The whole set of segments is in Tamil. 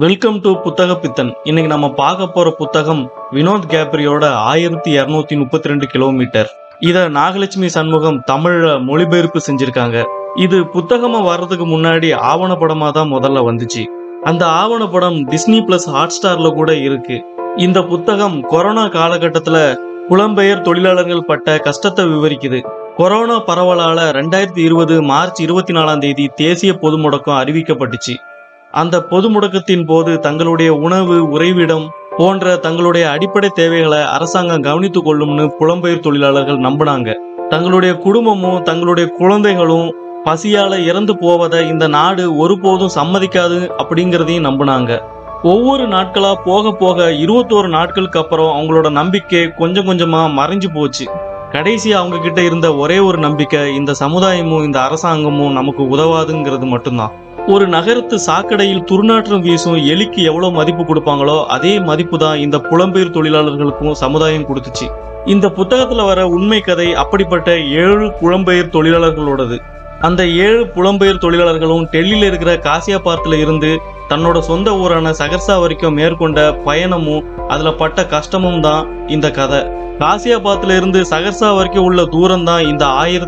வெல்கம் டு புத்தக பித்தன். இன்னைக்கு நம்ம பார்க்க போற புத்தகம் வினோத் கேப்ரியோட 1232 கிலோமீட்டர். இத நாகலட்சுமி சண்முகம் தமிழ்ல மொழிபெயர்ப்பு செஞ்சிருக்காங்க. இது புத்தகமா வர்றதுக்கு முன்னாடி ஆவணப்படமா தான் முதல்ல வந்துச்சு. அந்த ஆவணப்படம் டிஸ்னி பிளஸ் ஹாட்ஸ்டார்ல கூட இருக்கு. இந்த புத்தகம் கொரோனா காலகட்டத்துல புலம்பெயர் தொழிலாளர்கள் பட்ட கஷ்டத்தை விவரிக்குது. கொரோனா பரவலால 2020 மார்ச் 24 தேசிய பொது முடக்கம் அறிவிக்கப்பட்டுச்சு. அந்த பொது முடக்கத்தின் போது தங்களுடைய உணவு, உறைவிடம் போன்ற தங்களுடைய அடிப்படை தேவைகளை அரசாங்கம் கவனித்துக் கொள்ளும்னு புலம்பெயர் தொழிலாளர்கள் நம்பினாங்க. தங்களுடைய குடும்பமும் தங்களுடைய குழந்தைகளும் பசியால இறந்து போவதை இந்த நாடு ஒருபோதும் சம்மதிக்காது அப்படிங்கிறதையும் நம்பினாங்க. ஒவ்வொரு நாட்களா போக போக 21 நாட்களுக்கு அப்புறம் அவங்களோட நம்பிக்கை கொஞ்சம் கொஞ்சமா மறைஞ்சு போச்சு. கடைசியா அவங்க கிட்ட இருந்த ஒரே ஒரு நம்பிக்கை, இந்த சமுதாயமும் இந்த அரசாங்கமும் நமக்கு உதவாதுங்கிறது மட்டும்தான். ஒரு நகரத்து சாக்கடையில் துர்நாற்றம் வீசும் எலிக்கு எவ்வளவு மதிப்பு கொடுப்பாங்களோ அதே மதிப்பு தான் இந்த புலம்பெயர் தொழிலாளர்களுக்கும் சமுதாயம் கொடுத்துச்சு. இந்த புத்தகத்துல வர உண்மை கதை அப்படிப்பட்ட 7 புலம்பெயர் தொழிலாளர்களோடது. அந்த 7 புலம்பெயர் தொழிலாளர்களும் டெல்லியில இருக்கிற காசியாபாத்துல இருந்து தன்னோட சொந்த ஊரான சகர்சா வரைக்கும் மேற்கொண்ட பயணமும் அதுல பட்ட கஷ்டமும் தான் இந்த கதை. காசியாபாத்துல இருந்து சகர்சா வரைக்கும் உள்ள தூரம் தான் இந்த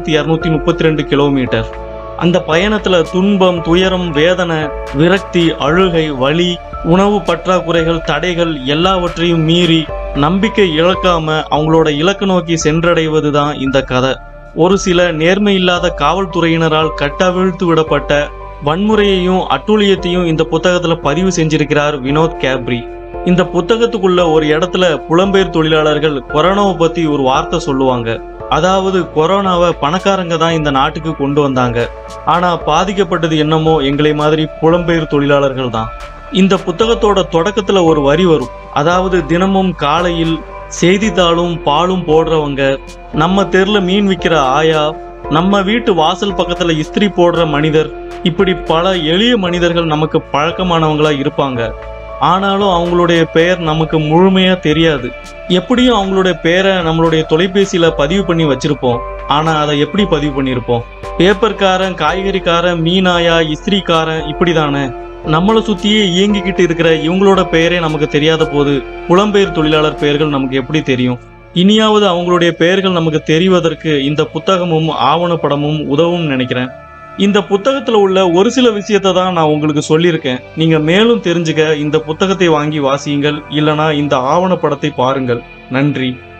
1232 கிலோமீட்டர். அந்த பயணத்துல துன்பம், துயரம், வேதனை, விரக்தி, அழுகை, வலி, உணவு பற்றாக்குறைகள், தடைகள் எல்லாவற்றையும் மீறி நம்பிக்கை இழக்காம அவங்களோட இலக்கு நோக்கி சென்றடைவதுதான் இந்த கதை. ஒரு சில நேர்மை இல்லாத காவல்துறையினரால் கட்டவிழ்த்து விடப்பட்ட வன்முறையையும் அட்டூழியத்தையும் இந்த புத்தகத்துல பதிவு செஞ்சிருக்கிறார் வினோத் கேப்ரி. இந்த புத்தகத்துக்குள்ள ஒரு இடத்துல புலம்பெயர் தொழிலாளர்கள் கொரோனாவை பத்தி ஒரு வார்த்தை சொல்லுவாங்க. அதாவது கொரோனாவை பணக்காரங்க தான் இந்த நாட்டுக்கு கொண்டு வந்தாங்க, ஆனா பாதிக்கப்பட்டது என்னமோ எங்களை மாதிரி புலம்பெயர் தொழிலாளர்கள் தான். இந்த புத்தகத்தோட தொடக்கத்துல ஒரு வரி வரும். அதாவது தினமும் காலையில் செய்தித்தாளும் பாலும் போடுறவங்க, நம்ம தெருல மீன் விற்கிற ஆயா, நம்ம வீட்டு வாசல் பக்கத்துல இஸ்திரி போடுற மனிதர், இப்படி பல எளிய மனிதர்கள் நமக்கு பழக்கமானவங்களா இருப்பாங்க. ஆனாலும் அவங்களுடைய பெயர் நமக்கு முழுமையா தெரியாது. எப்படியும் அவங்களுடைய பெயரை நம்மளுடைய தொலைபேசியில பதிவு பண்ணி வச்சிருப்போம். ஆனா அதை எப்படி பதிவு பண்ணியிருப்போம்? பேப்பர்காரன், காய்கறிக்காரன், மீனாயா, இஸ்திரிக்காரன், இப்படிதானே. நம்மளை சுத்தியே இயங்கிக்கிட்டு இருக்கிற இவங்களோட பெயரே நமக்கு தெரியாத போது புலம்பெயர் தொழிலாளர் பெயர்கள் நமக்கு எப்படி தெரியும்? இனியாவது அவங்களுடைய பெயர்கள் நமக்கு தெரிவதற்கு இந்த புத்தகமும் ஆவணப்படமும் உதவும் நினைக்கிறேன். இந்த புத்தகத்துல உள்ள ஒரு சில விஷயத்தை தான் நான் உங்களுக்கு சொல்லியிருக்கேன். நீங்க மேலும் தெரிஞ்சுக்க இந்த புத்தகத்தை வாங்கி வாசியுங்கள், இல்லனா இந்த ஆவணப்படத்தை பாருங்கள். நன்றி.